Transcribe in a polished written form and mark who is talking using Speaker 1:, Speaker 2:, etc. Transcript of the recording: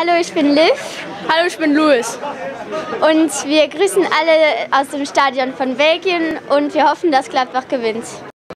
Speaker 1: Hallo, ich bin Liv.
Speaker 2: Hallo, ich bin Louis.
Speaker 1: Und wir grüßen alle aus dem Stadion von Belgien und wir hoffen, dass Gladbach gewinnt.